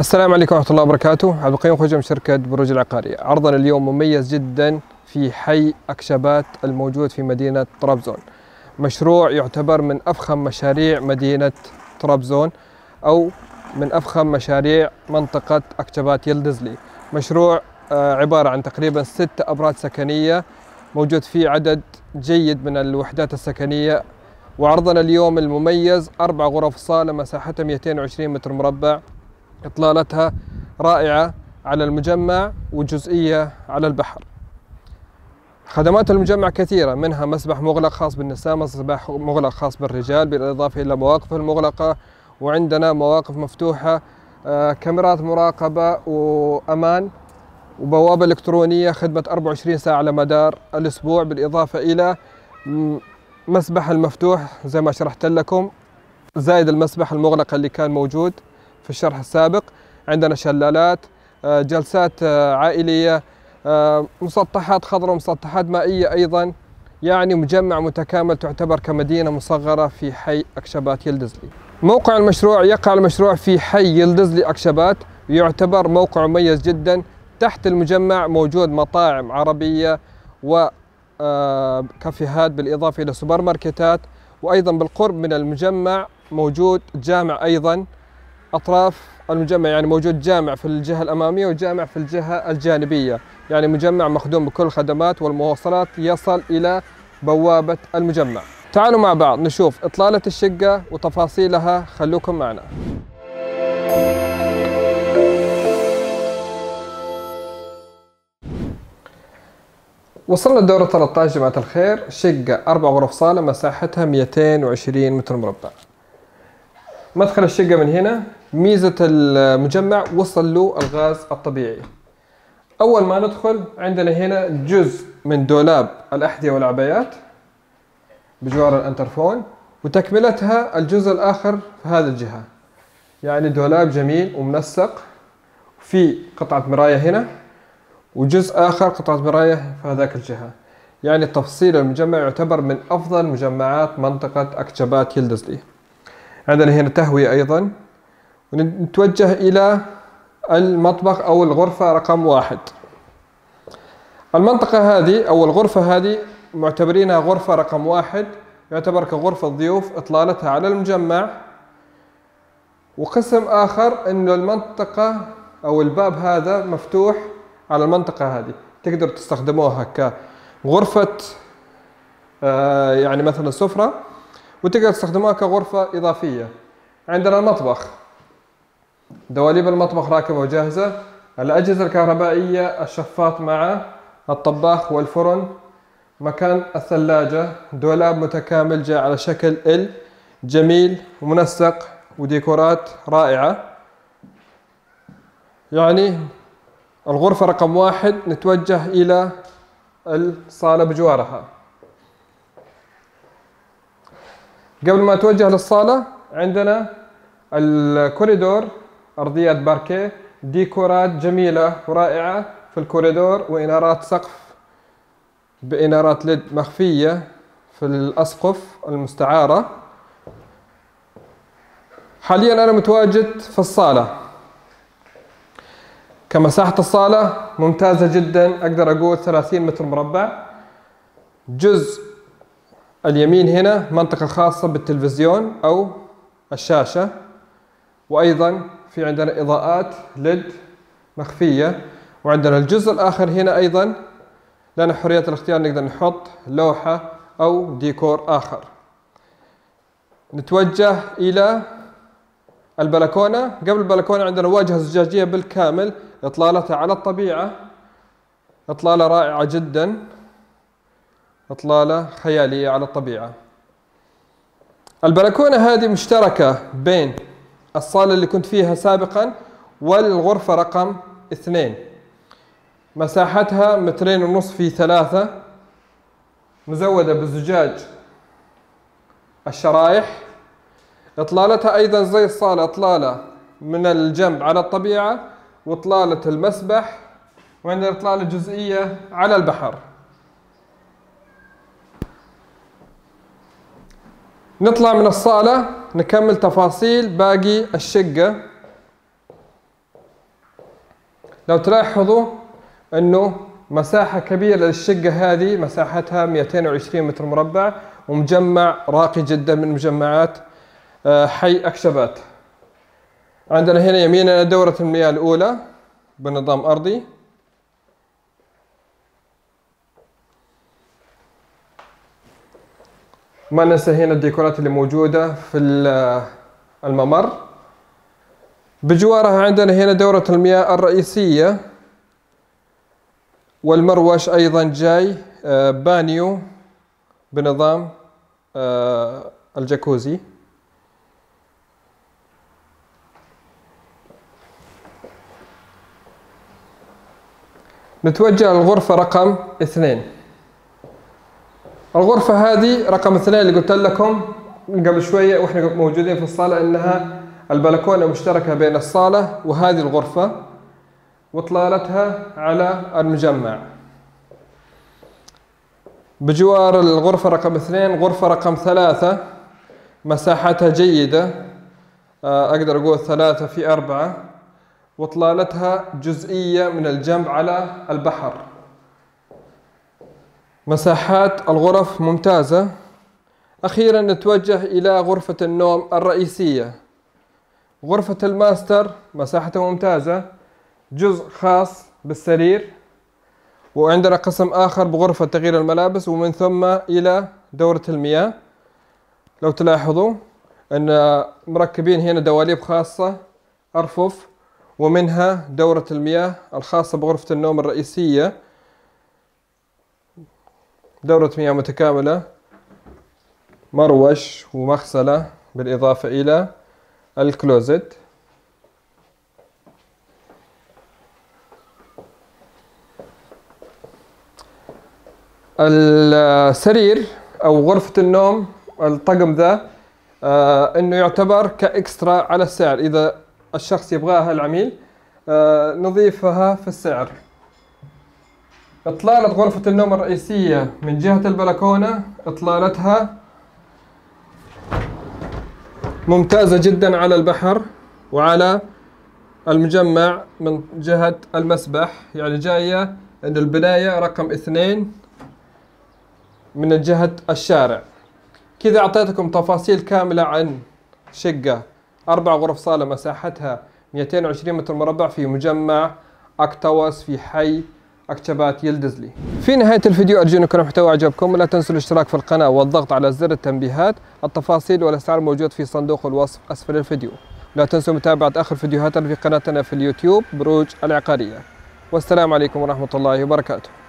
السلام عليكم ورحمة الله وبركاته. عبد القيوم خوجة من شركة بروج العقارية. عرضنا اليوم مميز جدا في حي أكشبات الموجود في مدينة طرابزون. مشروع يعتبر من أفخم مشاريع مدينة طرابزون أو من أفخم مشاريع منطقة أكشبات يلدزلي. مشروع عبارة عن تقريبا 6 أبراج سكنية، موجود فيه عدد جيد من الوحدات السكنية. وعرضنا اليوم المميز 4 غرف صالة مساحتها 220 متر مربع، إطلالتها رائعة على المجمع وجزئية على البحر. خدمات المجمع كثيرة، منها مسبح مغلق خاص بالنساء، مسبح مغلق خاص بالرجال، بالإضافة إلى مواقف المغلقة، وعندنا مواقف مفتوحة، كاميرات مراقبة وأمان، وبوابة إلكترونية، خدمة 24 ساعة على مدار الأسبوع، بالإضافة إلى مسبح المفتوح زي ما شرحت لكم، زائد المسبح المغلق اللي كان موجود في الشرح السابق. عندنا شلالات، جلسات عائلية، مسطحات خضراء ومسطحات مائية أيضا. يعني مجمع متكامل، تعتبر كمدينة مصغرة في حي أكشبات يلدزلي. موقع المشروع يقع المشروع في حي يلدزلي أكشبات، يعتبر موقع مميز جدا. تحت المجمع موجود مطاعم عربية وكافيهات، بالإضافة إلى سوبر ماركتات، وأيضا بالقرب من المجمع موجود جامع أيضا. أطراف المجمع يعني موجود جامع في الجهة الأمامية وجامع في الجهة الجانبية، يعني مجمع مخدوم بكل الخدمات والمواصلات، يصل إلى بوابة المجمع. تعالوا مع بعض نشوف إطلالة الشقة وتفاصيلها، خلوكم معنا. وصلنا الدورة 13 جماعة الخير. شقة 4 غرف صالة مساحتها 220 متر مربع. مدخل الشقة من هنا. ميزة المجمع وصل له الغاز الطبيعي. أول ما ندخل عندنا هنا جزء من دولاب الأحذية والعبايات بجوار الانترفون، وتكملتها الجزء الآخر في هذه الجهة، يعني دولاب جميل ومنسق، في قطعة مراية هنا، وجزء آخر قطعة مراية في هذاك الجهة. يعني تفصيل المجمع يعتبر من أفضل مجمعات منطقة أكشبات يلدزلي. عندنا هنا تهوية أيضا. ونتوجه إلى المطبخ أو الغرفة رقم 1. المنطقة هذه أو الغرفة هذه معتبرينها غرفة رقم 1، يعتبر كغرفة ضيوف، إطلالتها على المجمع. وقسم آخر إنه المنطقة أو الباب هذا مفتوح على المنطقة هذه، تقدر تستخدموها كغرفة يعني مثلا سفرة، وتقدر تستخدموها كغرفة إضافية. عندنا المطبخ، دواليب المطبخ راكبة وجاهزة، الأجهزة الكهربائية، الشفاط مع الطباخ والفرن، مكان الثلاجة، دولاب متكامل جاء على شكل ال، جميل ومنسق وديكورات رائعة. يعني الغرفة رقم 1 نتوجه إلى الصالة بجوارها. قبل ما نتوجه للصالة عندنا الكوريدور، أرضيات باركيه، ديكورات جميلة ورائعة في الكوريدور، وإنارات سقف بإنارات ليد مخفية في الأسقف المستعارة. حاليا أنا متواجد في الصالة. كمساحة الصالة ممتازة جدا، أقدر أقول 30 متر مربع. جزء اليمين هنا منطقة خاصة بالتلفزيون أو الشاشة، وأيضا في عندنا إضاءات ليد مخفية. وعندنا الجزء الآخر هنا أيضا لنا حرية الاختيار، نقدر نحط لوحة أو ديكور آخر. نتوجه إلى البلكونة. قبل البلكونة عندنا واجهة زجاجية بالكامل، إطلالتها على الطبيعة، إطلالة رائعة جدا، إطلالة خيالية على الطبيعة. البلكونة هذه مشتركة بين الصالة اللي كنت فيها سابقا والغرفة رقم 2. مساحتها 2.5 في 3، مزودة بزجاج الشرايح. إطلالتها أيضا زي الصالة، إطلالة من الجنب على الطبيعة، وإطلالة المسبح، وعندنا إطلالة جزئية على البحر. نطلع من الصالة نكمل تفاصيل باقي الشقة. لو تلاحظوا أنه مساحة كبيرة للشقة هذه، مساحتها 220 متر مربع، ومجمع راقي جدا من مجمعات حي أكشبات. عندنا هنا يميننا دورة المياه الأولى بنظام أرضي، ما ننسى هنا الديكورات اللي موجودة في الممر. بجوارها عندنا هنا دورة المياه الرئيسية، والمروش أيضا جاي بانيو بنظام الجاكوزي. نتوجه للغرفة رقم 2. الغرفة هذه رقم 2 اللي قلت لكم قبل شوية واحنا موجودين في الصالة انها البلكونة مشتركة بين الصالة وهذه الغرفة، واطلالتها على المجمع. بجوار الغرفة رقم 2 غرفة رقم 3، مساحتها جيدة، اقدر اقول 3 في 4، واطلالتها جزئية من الجنب على البحر. مساحات الغرف ممتازة. أخيرا نتوجه إلى غرفة النوم الرئيسية. غرفة الماستر مساحتها ممتازة، جزء خاص بالسرير، وعندنا قسم آخر بغرفة تغيير الملابس، ومن ثم إلى دورة المياه. لو تلاحظوا أن مركبين هنا دواليب خاصة أرفف، ومنها دورة المياه الخاصة بغرفة النوم الرئيسية، دورة مياه متكاملة، مروش ومغسلة، بالإضافة إلى الكلوزت. السرير أو غرفة النوم الطقم ذا إنه يعتبر كإكسترا على السعر، إذا الشخص يبغاها العميل نضيفها في السعر. إطلالة غرفة النوم الرئيسية من جهة البلكونة إطلالتها ممتازة جدا على البحر وعلى المجمع من جهة المسبح، يعني جاية عند البداية رقم 2 من جهة الشارع. كذا أعطيتكم تفاصيل كاملة عن شقة 4 غرف صالة مساحتها 220 متر مربع في مجمع أكتوس في حي أكشبات يلدزلي. في نهاية الفيديو أرجو أن يكون المحتوى أعجبكم، ولا تنسوا الاشتراك في القناة والضغط على زر التنبيهات. التفاصيل والأسعار موجود في صندوق الوصف أسفل الفيديو. لا تنسوا متابعة آخر فيديوهاتنا في قناتنا في اليوتيوب بروج العقارية. والسلام عليكم ورحمة الله وبركاته.